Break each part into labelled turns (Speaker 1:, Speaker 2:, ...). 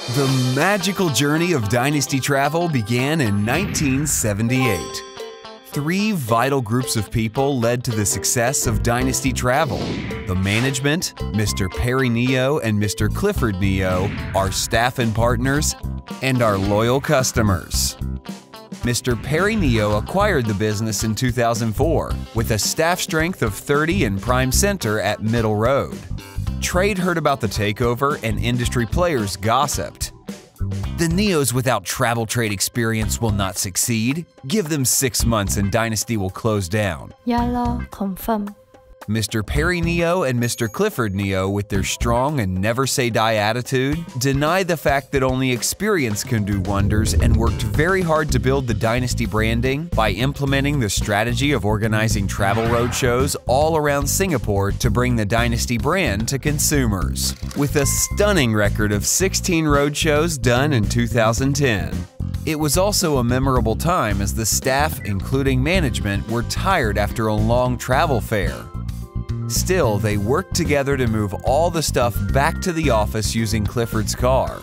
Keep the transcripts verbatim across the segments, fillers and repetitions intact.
Speaker 1: The magical journey of Dynasty Travel began in nineteen seventy-eight. Three vital groups of people led to the success of Dynasty Travel: the management, Mister Perry Neo and Mister Clifford Neo, our staff and partners, and our loyal customers. Mister Perry Neo acquired the business in two thousand four with a staff strength of thirty in Prime Center at Middle Road. Trade heard about the takeover and industry players gossiped. The Neos without travel trade experience will not succeed. Give them six months and Dynasty will close down.
Speaker 2: Ya lo, confirm.
Speaker 1: Mister Perry Neo and Mister Clifford Neo, with their strong and never-say-die attitude, deny the fact that only experience can do wonders and worked very hard to build the Dynasty branding by implementing the strategy of organizing travel roadshows all around Singapore to bring the Dynasty brand to consumers, with a stunning record of sixteen roadshows done in two thousand ten. It was also a memorable time as the staff, including management, were tired after a long travel fair. Still, they worked together to move all the stuff back to the office using Clifford's car.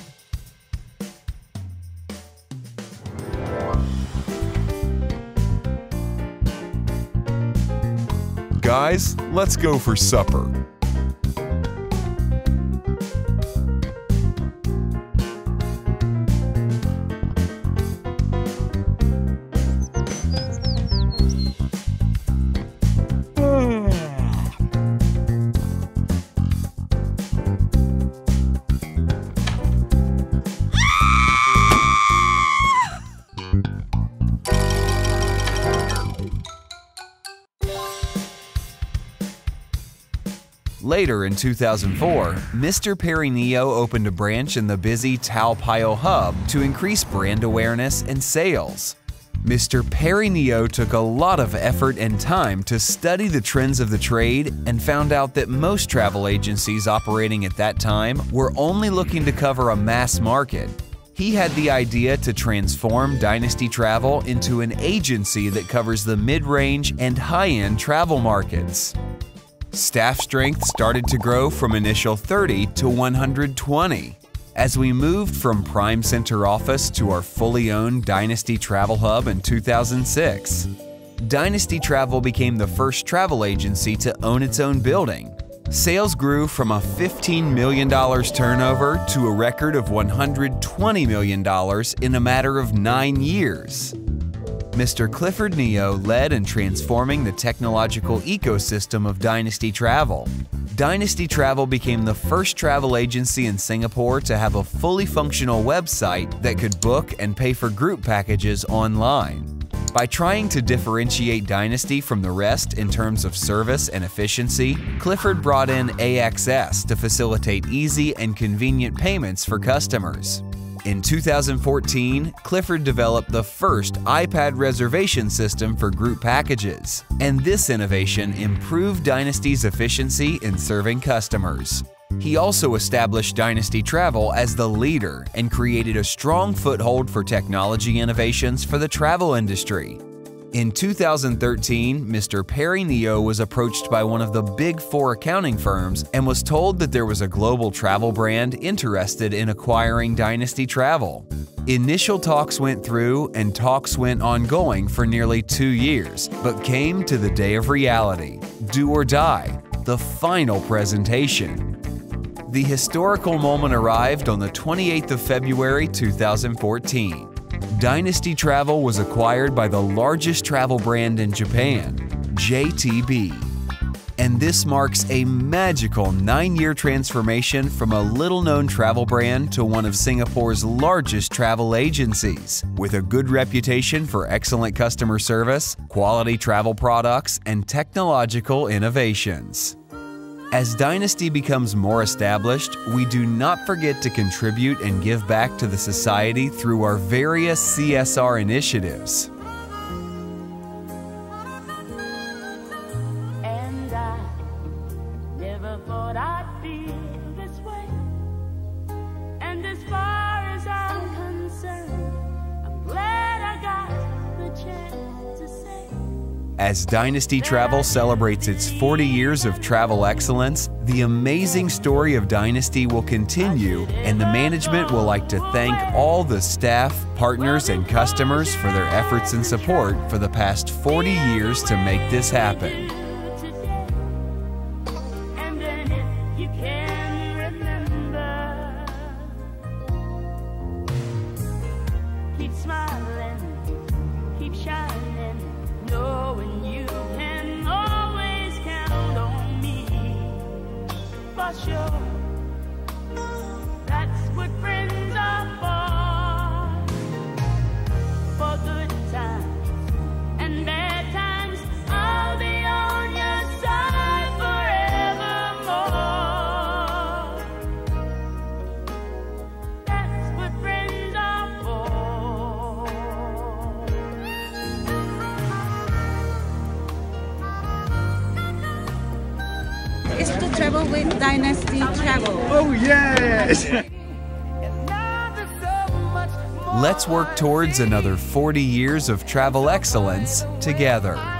Speaker 1: Guys, let's go for supper. Later in two thousand four, Mister Perry Neo opened a branch in the busy Tao Pio hub to increase brand awareness and sales. Mister Perry Neo took a lot of effort and time to study the trends of the trade and found out that most travel agencies operating at that time were only looking to cover a mass market. He had the idea to transform Dynasty Travel into an agency that covers the mid-range and high-end travel markets. Staff strength started to grow from initial thirty to one hundred twenty. As we moved from Prime Center office to our fully owned Dynasty Travel Hub in two thousand six, Dynasty Travel became the first travel agency to own its own building. Sales grew from a fifteen million dollars turnover to a record of one hundred twenty million dollars in a matter of nine years. Mister Clifford Neo led in transforming the technological ecosystem of Dynasty Travel. Dynasty Travel became the first travel agency in Singapore to have a fully functional website that could book and pay for group packages online. By trying to differentiate Dynasty from the rest in terms of service and efficiency, Clifford brought in A X S to facilitate easy and convenient payments for customers. In two thousand fourteen, Clifford developed the first iPad reservation system for group packages, and this innovation improved Dynasty's efficiency in serving customers. He also established Dynasty Travel as the leader and created a strong foothold for technology innovations for the travel industry. In two thousand thirteen, Mister Perry Neo was approached by one of the big four accounting firms and was told that there was a global travel brand interested in acquiring Dynasty Travel. Initial talks went through and talks went ongoing for nearly two years, but came to the day of reality, do or die, the final presentation. The historical moment arrived on the twenty-eighth of February two thousand fourteen. Dynasty Travel was acquired by the largest travel brand in Japan, J T B. And this marks a magical nine-year transformation from a little-known travel brand to one of Singapore's largest travel agencies, with a good reputation for excellent customer service, quality travel products, and technological innovations. As Dynasty becomes more established, we do not forget to contribute and give back to the society through our various C S R initiatives.
Speaker 3: And I never thought I'd feel this way. And as far as I'm concerned, I'm glad I got the chance to say
Speaker 1: As Dynasty Travel celebrates its forty years of travel excellence, the amazing story of Dynasty will continue, and the management will like to thank all the staff, partners, and customers for their efforts and support for the past forty years to make this happen.
Speaker 3: And then if you can remember, keep smiling, keep shining, knowing you can always count on me. For sure, that's what friends are for. For good times and bad times, I'll be on your side forevermore. That's what friends are for.
Speaker 2: Is to travel with Dynasty Travel.
Speaker 4: Oh yes!
Speaker 3: And now there's so much more.
Speaker 1: Let's work towards another forty years of travel excellence together.